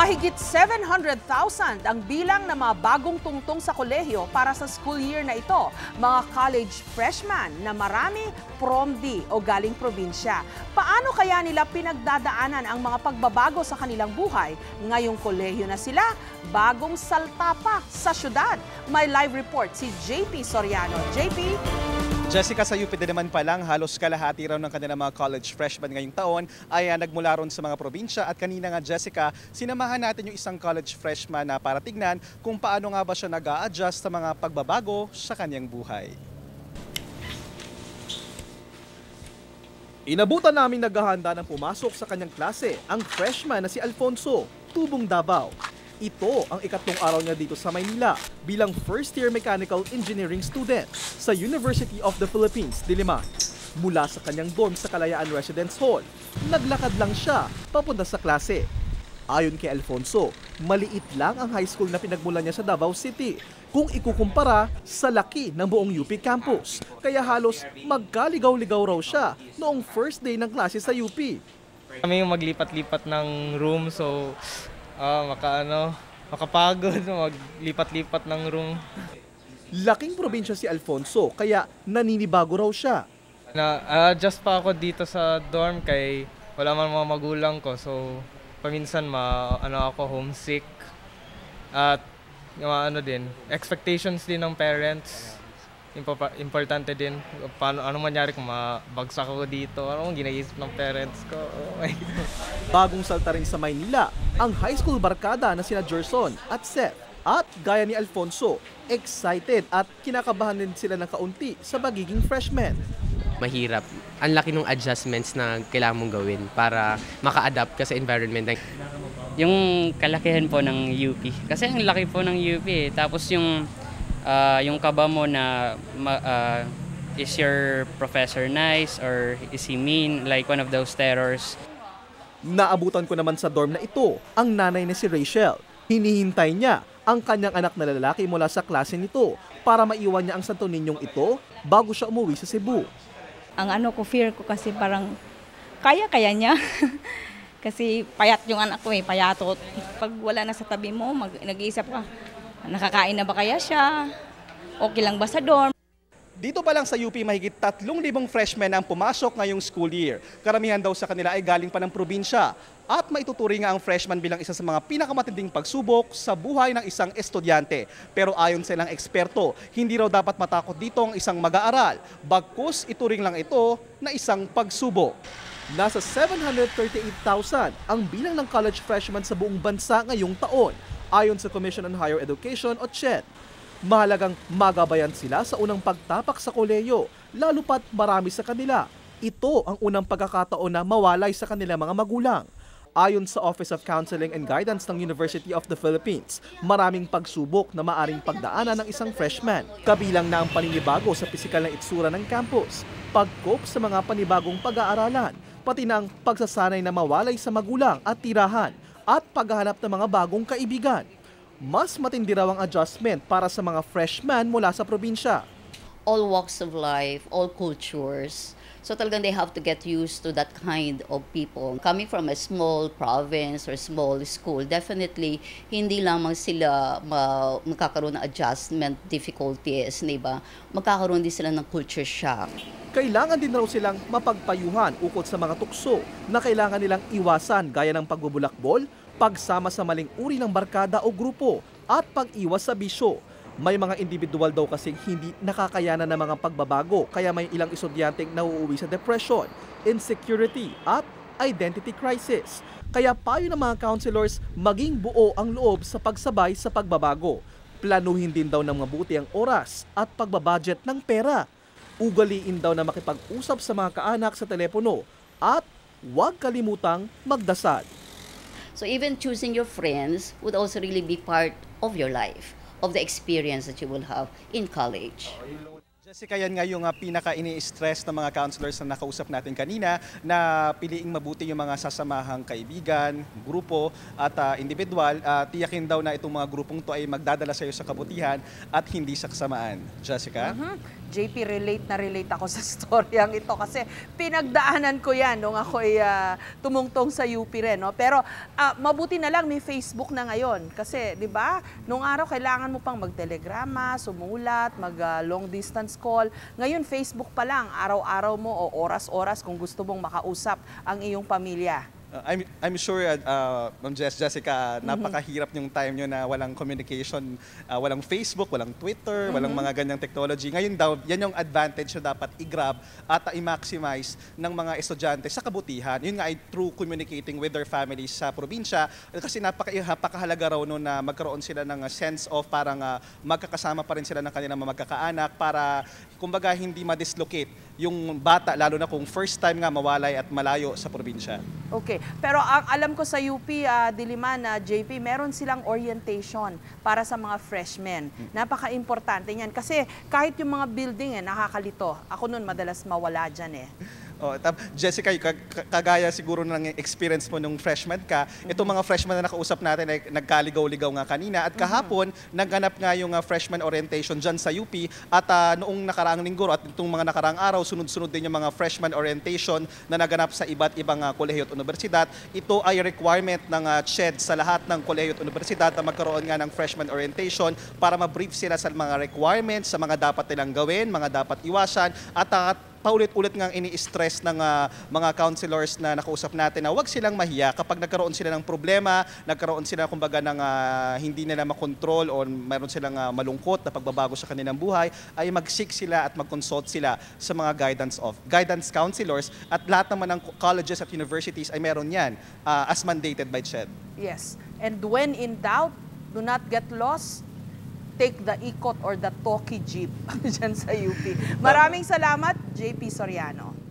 Mahigit 700,000 ang bilang ng mga bagong tungtong sa kolehiyo para sa school year na ito. Mga college freshmen na marami prom D o galing probinsya. Paano kaya nila pinagdadaanan ang mga pagbabago sa kanilang buhay? Ngayong kolehiyo na sila, bagong salta pa sa syudad. May live report si JP Soriano. JP? Jessica, sa UP din naman pa lang, halos kalahati raw ng kanilang mga college freshmen ngayong taon ay nagmula ron sa mga probinsya. At kanina nga, Jessica, sinamahan natin yung isang college freshman na para tignan kung paano nga ba siya nag-a-adjust sa mga pagbabago sa kanyang buhay. Inabutan namin naghahanda ng pumasok sa kanyang klase ang freshman na si Alfonso, tubong Davao. Ito ang ikatlong araw niya dito sa Maynila bilang first-year mechanical engineering student sa University of the Philippines, Diliman. Mula sa kanyang dorm sa Kalayaan Residence Hall, naglakad lang siya papunta sa klase. Ayon kay Alfonso, maliit lang ang high school na pinagmulan niya sa Davao City kung ikukumpara sa laki ng buong UP campus. Kaya halos magkaligaw-ligaw raw siya noong first day ng klase sa UP. Kami yung maglipat-lipat ng room, so makapagod maglipat-lipat ng room. Laking probinsya si Alfonso kaya naninibago raw siya. Adjust pa ako dito sa dorm kay wala man mga magulang ko, so paminsan ako homesick. At din, expectations din ng parents. Importante din ano mangyari kung mabagsak ako dito, anong ginaisip ng parents ko. Oh my God. Bagong salta rin sa Maynila ang high school barkada na sina Gerson at Seth. At gaya ni Alfonso, excited at kinakabahan din sila ng kaunti sa pagiging freshman. Mahirap. Ang laki ng adjustments na kailangan mong gawin para maka-adapt ka sa environment. Yung kalakihan po ng UP. Kasi ang laki po ng UP eh. Tapos yung kaba mo na is your professor nice or is he mean, like one of those terrors. Naabutan ko naman sa dorm na ito ang nanay na si Rachel. Hinihintay niya ang kanyang anak na lalaki mula sa klase nito para maiwan niya ang Santo Niñong ito bago siya umuwi sa Cebu. Ang fear ko kasi parang kaya niya. Kasi payat yung anak ko payatot. Pag wala na sa tabi mo, nag-iisip ka, nakakain na ba kaya siya? Okay lang ba sa dorm? Dito pa lang sa UP, mahigit 3,000 freshmen ang pumasok ngayong school year. Karamihan daw sa kanila ay galing pa ng probinsya. At maituturing nga ang freshman bilang isa sa mga pinakamatinding pagsubok sa buhay ng isang estudyante. Pero ayon sa ilang eksperto, hindi raw dapat matakot dito ang isang mag-aaral. Bagkus ituring lang ito na isang pagsubok. Nasa 738,000 ang bilang ng college freshmen sa buong bansa ngayong taon, ayon sa Commission on Higher Education o CHED. Mahalagang magabayan sila sa unang pagtapak sa kolehiyo, lalo pat marami sa kanila. Ito ang unang pagkakataon na mawalay sa kanilang mga magulang. Ayon sa Office of Counseling and Guidance ng University of the Philippines, maraming pagsubok na maaring pagdaanan ng isang freshman. Kabilang na ang paninibago sa pisikal na itsura ng campus, pag-cope sa mga panibagong pag-aaralan, pati na ang pagsasanay na mawalay sa magulang at tirahan, at paghahanap ng mga bagong kaibigan. Mas matindi raw ang adjustment para sa mga freshman mula sa probinsya. All walks of life, all cultures. So talagang they have to get used to that kind of people. Coming from a small province or small school, definitely hindi lamang sila magkakaroon ng adjustment difficulties, di ba? Magkakaroon din sila ng culture shock. Kailangan din raw silang mapagpayuhan ukol sa mga tukso na kailangan nilang iwasan gaya ng pagbubulakbol, pagsama sa maling uri ng barkada o grupo, at pag-iwas sa bisyo. May mga individual daw kasing hindi nakakayanan ng mga pagbabago kaya may ilang estudyanteng nauuwi sa depression, insecurity at identity crisis. Kaya payo ng mga counselors maging buo ang loob sa pagsabay sa pagbabago. Planuhin din daw ng mabuti ang oras at pagbabudget ng pera. Ugaliin daw na makipag-usap sa mga kaanak sa telepono at huwag kalimutang magdasal. So even choosing your friends would also really be part of your life, of the experience that you will have in college. Jessica, yan nga yung pinaka-ini-stress ng mga counselors na nakausap natin kanina na piliing mabuti yung mga sasamahang kaibigan, grupo at individual. Tiyakin daw na itong mga grupong to ay magdadala sa iyo sa kabutihan at hindi sa kasamaan. Jessica? JP, relate ako sa storyang ito kasi pinagdaanan ko yan nung ako'y tumungtong sa UP rin. No? Pero mabuti na lang may Facebook na ngayon kasi, di ba, nung araw kailangan mo pang magtelegrama, sumulat, long distance call. Ngayon, Facebook pa lang, araw-araw mo o oras-oras kung gusto mong makausap ang iyong pamilya. I'm sure, Ma'am Jessica, napakahirap yung time nyo na walang communication, walang Facebook, walang Twitter, walang mga ganyang technology. Ngayon daw, yan yung advantage na dapat i-grab at i-maximize ng mga estudyante sa kabutihan. Yun nga ay through communicating with their families sa probinsya. Kasi napakahalaga raw no na magkaroon sila ng sense of parang magkakasama pa rin sila ng kanilang mga magkakaanak para kumbaga hindi ma-dislocate yung bata, lalo na kung first time nga mawalay at malayo sa probinsya. Okay. Pero ang alam ko sa UP, Diliman, JP, meron silang orientation para sa mga freshmen. Napaka-importante niyan. Kasi kahit yung mga building, nakakalito. Ako nun madalas mawala dyan eh. Jessica, kagaya siguro ng experience mo nung freshman ka, itong mga freshman na nakausap natin ay nagkaligaw-ligaw nga kanina at kahapon nagganap nga yung freshman orientation dyan sa UP at noong nakaraang linggo at itong mga nakaraang araw, sunod-sunod din yung mga freshman orientation na naganap sa iba't ibang kolehiyo at universidad. Ito ay requirement ng CHED sa lahat ng kolehiyo at universidad na magkaroon nga ng freshman orientation para ma-brief sila sa mga requirements, sa mga dapat nilang gawin, mga dapat iwasan at paulit-ulit ngang ini-stress ng mga counselors na nakausap natin na huwag silang mahiya kapag nagkaroon sila ng problema, nagkaroon sila kumbaga ng hindi nila makontrol o mayroon silang malungkot na pagbabago sa kanilang buhay, ay mag-seek sila at mag-consult sila sa mga guidance counselors at lahat naman ng colleges at universities ay meron yan as mandated by CHED. Yes. And when in doubt, do not get lost. Take the ikot or the talkie jeep dyan sa UP. Maraming salamat, JP Soriano.